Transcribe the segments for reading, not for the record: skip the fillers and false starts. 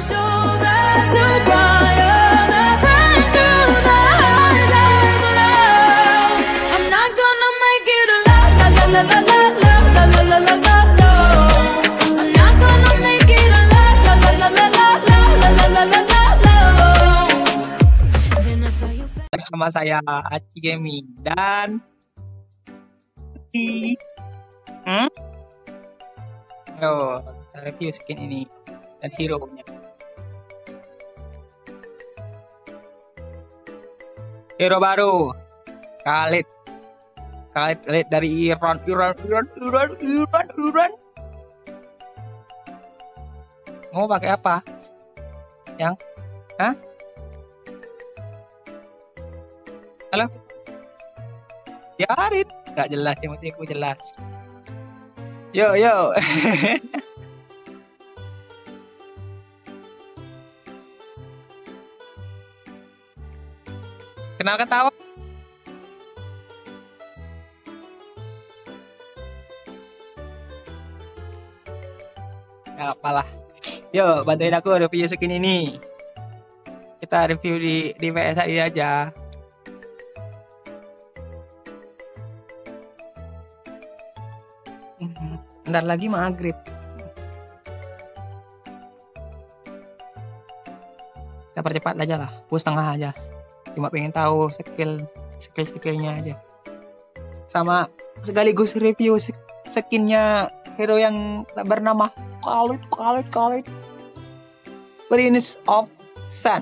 shoulder to cry on a friend through the highs and the lows. I'm not gonna make it alone. La la la la la la la la la la la la. I'm not gonna make it alone. La la la la la la la la la la la la. Then I saw your face. Bersama saya Aci Gaming dan Yo, kita review skin ini dan hero-nya. Hero baru, Khalid dari Iran. Mau pakai apa? Yang? Hah? Halo? Biarin, nggak jelas, yang penting aku jelas. Yo. Kenal ketawa? Gak apalah. Yo, bantuin aku review skin ini. Kita review di PSI aja. Ntar lagi maghrib. Kita percepat aja lah, setengah aja. Cuma pengen tahu skillnya aja. Sama sekaligus review skinnya hero yang bernama Khalid Prince of Sun.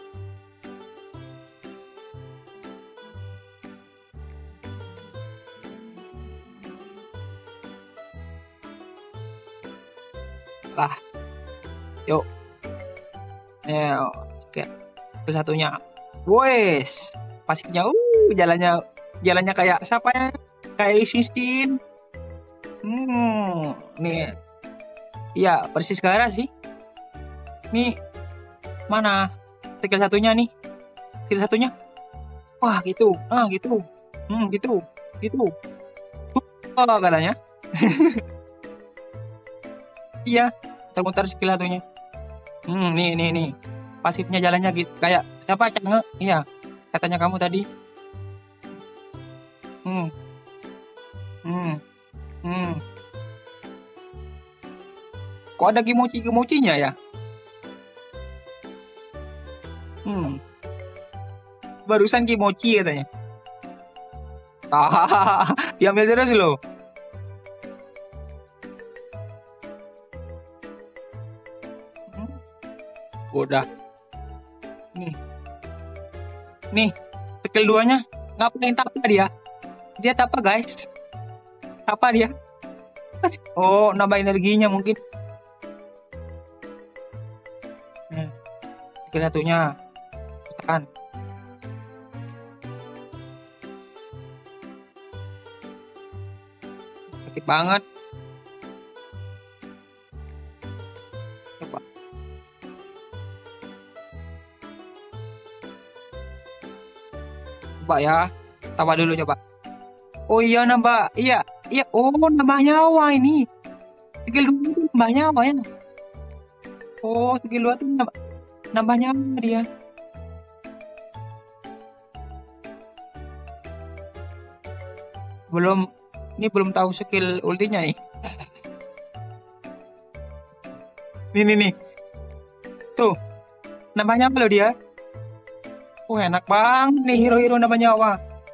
Lah, yuk, satunya, wes, pasiknya, jalannya kayak siapa ya? Kayak Sistine. Nih, iya persis Gara sih. Nih, mana? Skill satunya nih, wah gitu, gitu, oh katanya. Iya, muter-muter skill satunya. Nih. Pasifnya jalannya gitu kayak siapa Cange? Iya, katanya kamu tadi. Kok ada kimochi-kimochinya ya? Barusan kimochi katanya. Diambil terus loh. Udah. Nih, skill 2-nya ngapain tapa dia? Dia tapa guys. Tapa dia. Oh, nambah energinya mungkin. Skill satunya tekan. Sakit banget. Coba ya, tambah dulu coba. Oh iya nambah, iya. Oh nambah nyawa ini. Skill 2 itu nambah nyawa ya. Oh skill 2 tuh nambah nyawa dia. Belum tahu skill ultinya nih. Nih. Tuh, nambah nyawa loh dia. Enak banget nih hero-hero nambah nyawa.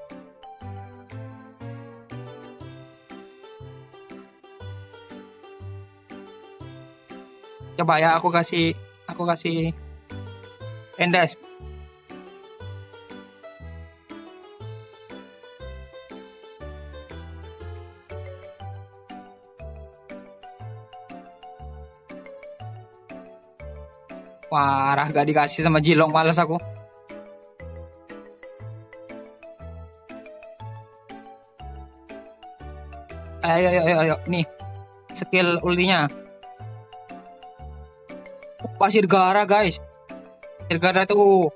Coba ya aku kasih endes. Parah, gak dikasih sama Jilong, males aku. Ayo, nih skill ultinya. Pasir Gara guys, pasir Gara tuh.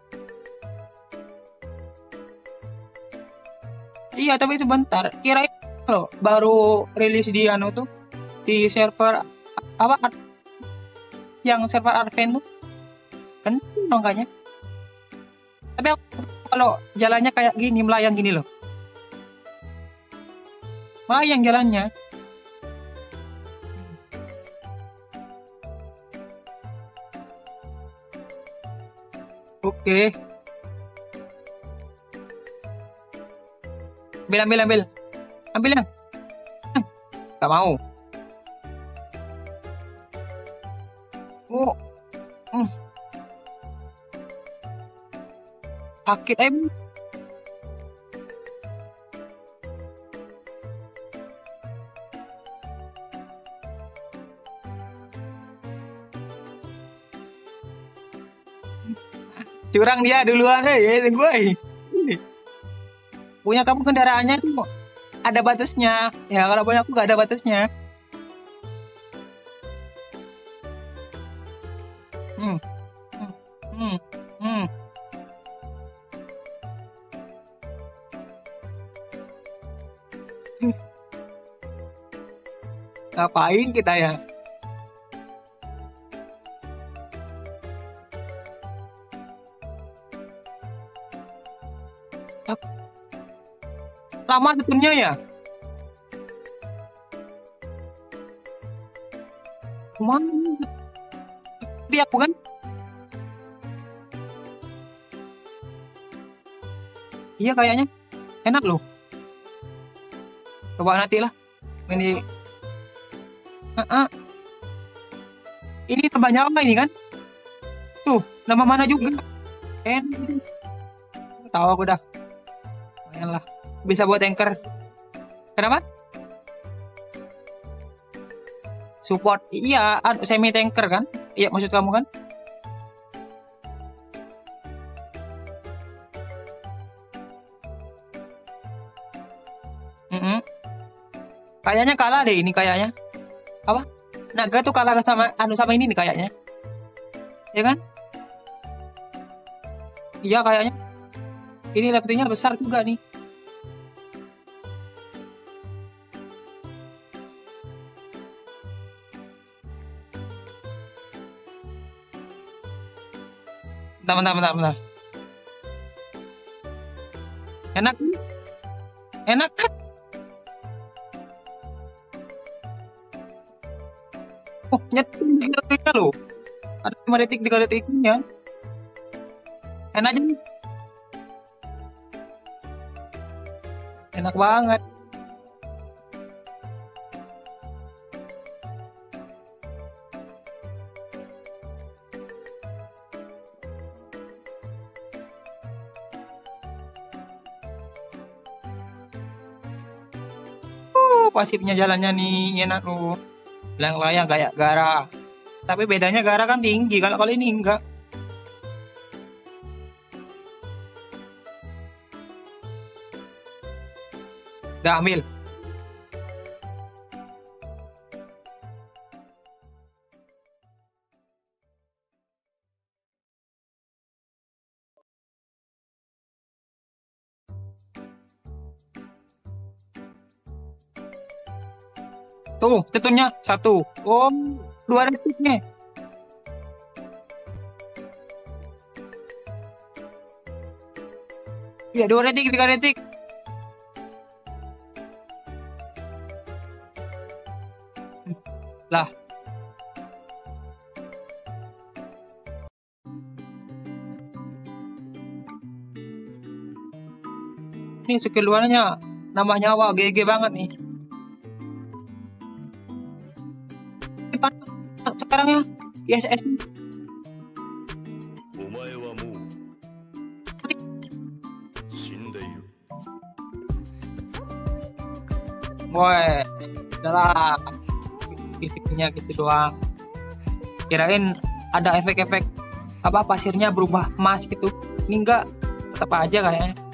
Iya tapi sebentar, kirain loh baru rilis di tuh di server apa yang server Arven tuh. Penting dong kayaknya. Tapi aku, kalau jalannya kayak gini, melayang gini loh. Melayang jalannya. Oke. Ambil. Ambil yang. Gak mau. Oh. Sakit curang dia duluan gue. Punya kamu kendaraannya tuh ada batasnya. Ya kalau punya aku gak ada batasnya. Ngapain kita ya? Lama setunnya ya? Mana? Dia aku kan? Iya kayaknya enak loh. Coba nanti lah. Ini ini tambah nyawa ini kan? Tuh, nama mana juga? Tahu aku dah. Lumayan lah. Bisa buat tanker. Kenapa? Support. Iya, semi tanker kan? Iya, maksud kamu kan? Kayaknya kalah deh ini kayaknya. Apa? Naga tuh kalah sama sama ini nih kayaknya. Ya kan? Iya kayaknya. Ini levelnya besar juga nih. Bentar. Enak? Enak kan? Oh, nyetir 3 detiknya loh. Ada 5 detik, 3 detiknya. Enak aja nih. Enak banget. Pasifnya jalannya nih enak loh. Layang-layang kayak Gara. Tapi bedanya Gara kan tinggi, kalau ini enggak. Udah ambil. Tuh, tentunya 1. Oh, 2 detiknya. Iya, 2 detik, 3 detik. Lah. Ini skill luarnya nambah nyawa, GG banget nih. Sekarang ya, ISS. Woi, udahlah. Fisiknya gitu doang. Kirain ada efek-efek apa pasirnya berubah emas gitu. Ini enggak, tetap aja kayaknya.